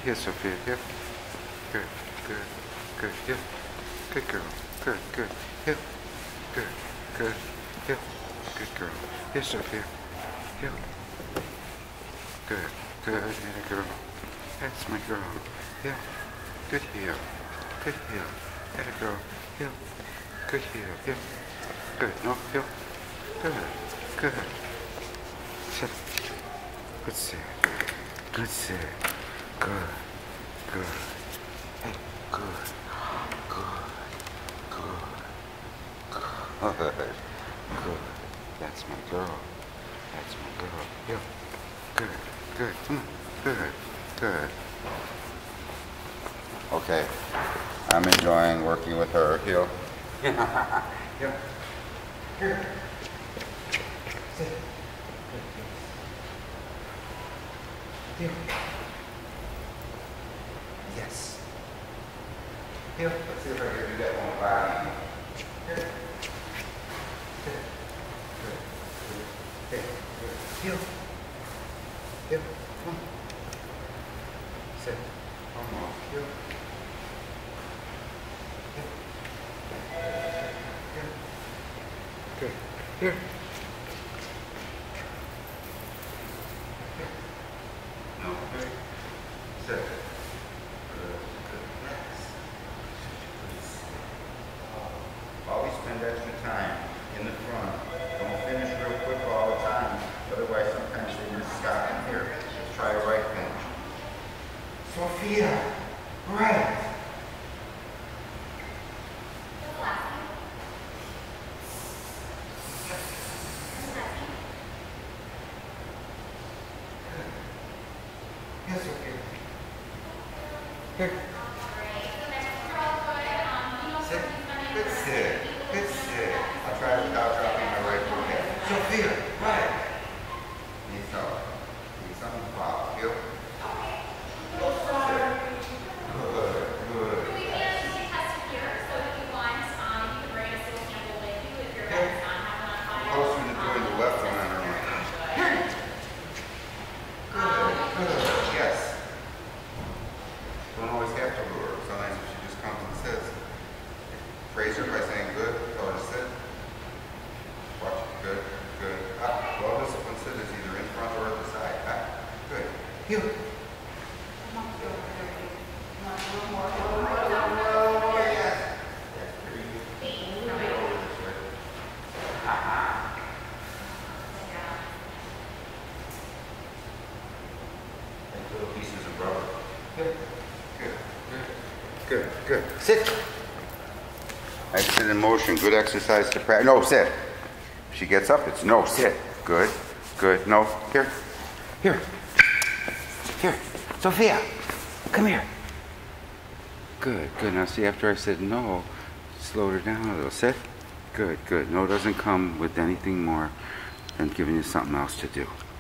Here, Sophia. Here. Good, good, good. Here. Good girl. Good, good. Here. Good, good. Here. Good girl. Here, Sophia. Here. Good, good. Here, girl. That's my girl. Here. Good heel. Good heel. There you go. Heel. Good heel. Here. Good. No, heel. Good. Good. Sit. Good sit. Good sit. Good. Good. Hey. Good. Good. Good. Good. Good. That's my girl. That's my girl. Yeah. Good. Good. Come on. Good. Good. Okay. I'm enjoying working with her. Heel. Yeah. Good. Sit. Heel. Yes. Heel. Let's see if I can do that one body. Here. Good. Good. Good. Good. Heel. Heel. Come on. Sit. Almost. Heel. Good. Here. No. Good. Sit. Good. Good. Yes. Always spend extra time in the front. Don't finish real quick all the time. Otherwise, sometimes they just stop in here. Let's try a right finish. Sophia. Right. Yes, okay. Here. Sit. Good sit. Good sit. I'll try it without dropping my right foot down. Sophia, right. Need something to pop. Heel. Sit. Good, good. We can actually test it here, so if you want, you can bring a stool sample with you if your back is not having on fire. Closer to doing the left one, I don't know. Good. Yes. Don't always have to lure her. Sometimes if she just comes and says, praise her by saying good, tell her to sit. Watch it. Good, good. Up. Well disciplined sit is either in front or at the side. Up. Good. Heel. Little pieces of rubber. Good, good, good, good, good. Sit. Exit in motion. Good exercise to practice. No, sit. If she gets up, it's no, sit. Good, good. No, here, here, here. Sophia, come here. Good, good. Now see, after I said no, slowed her down a little. Sit. Good, good. No doesn't come with anything more than giving you something else to do.